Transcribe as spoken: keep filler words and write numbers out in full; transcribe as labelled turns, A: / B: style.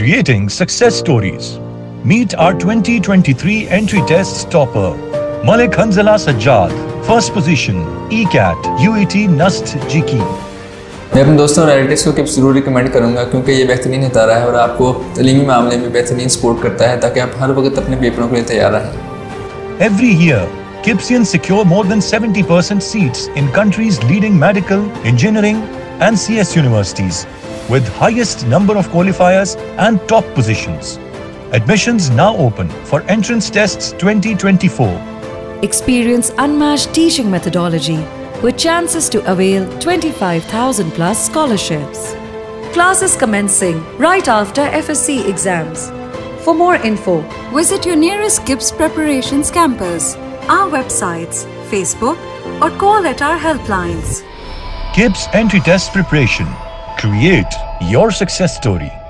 A: creating success stories. Meet our twenty twenty-three entry tests topper, Malik Hanzala Sajjad, first position, E C A T, U E T Nust G K.
B: मैं अपने दोस्तों और relatives को kips जरूर recommend करूंगा क्योंकि ये बेहतरीन इदारा है और आपको तलीमी मामले में बेहतरीन सपोर्ट करता है ताकि आप हर वक्त अपने पेपरों के लिए तैयार रहें।
A: Every year, KIPSians secure more than seventy percent seats in country's leading medical, engineering and C S universities with highest number of qualifiers and top positions. Admissions now open for entrance tests twenty twenty-four.
C: Experience unmatched teaching methodology with chances to avail twenty-five thousand plus scholarships. Classes commencing right after F S C exams. For more info,
D: visit your nearest KIPS Preparations campus, our websites, Facebook or call at our helplines.
A: KIPS Entry Test Preparation. Create your success story.